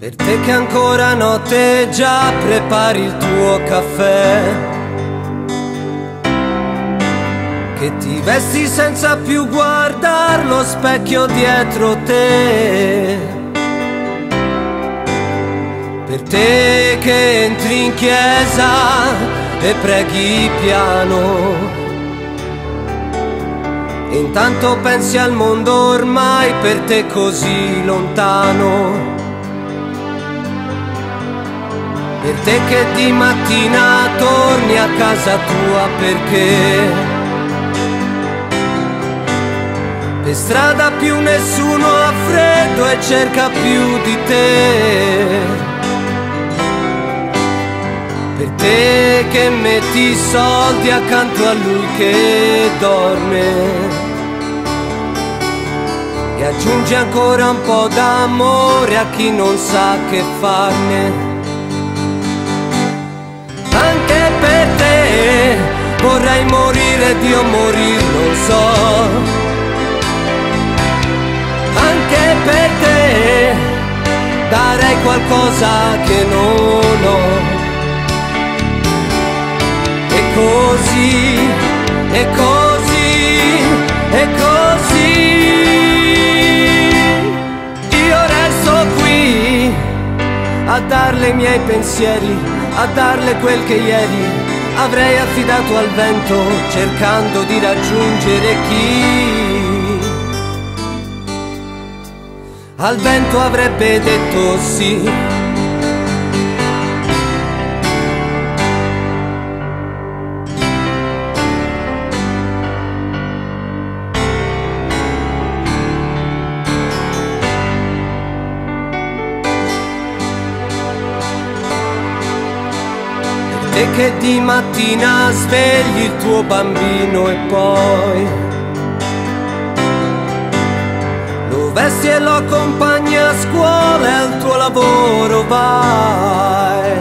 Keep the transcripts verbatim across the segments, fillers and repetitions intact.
Per te che ancora notte già prepari il tuo caffè, che ti vesti senza più guardare lo specchio dietro te. Per te che entri in chiesa e preghi piano, e intanto pensi al mondo ormai per te così lontano. Per te che di mattina torni a casa tua perché per strada più nessuno ha freddo e cerca più di te. Per te che metti i soldi accanto a lui che dorme e aggiungi ancora un po' d'amore a chi non sa che farne. Anche per te vorrei morire, Dio morir non so. Anche per te darei qualcosa che non ho. E così, e così, e così io resto qui a darle i miei pensieri, a darle quel che ieri avrei affidato al vento, cercando di raggiungere chi al vento avrebbe detto sì. E che di mattina svegli il tuo bambino e poi lo vesti e lo accompagni a scuola e al tuo lavoro vai.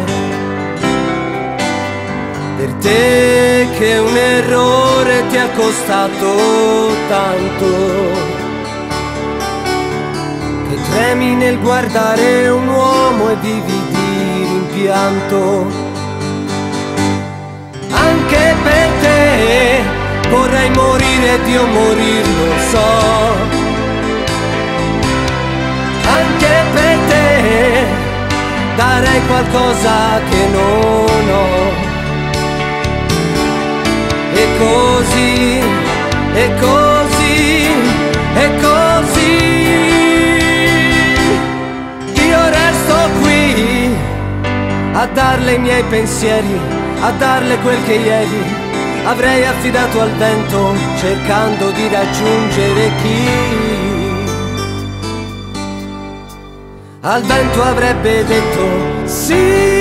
Per te che un errore ti è costato tanto, che tremi nel guardare un uomo e vivi di rimpianto. Anche per te vorrei morire, Dio morir non so. Anche per te darei qualcosa che non ho. E così, e così, e così io resto qui a darle i miei pensieri, a darle quel che ieri avrei affidato al vento, cercando di raggiungere chi al vento avrebbe detto sì.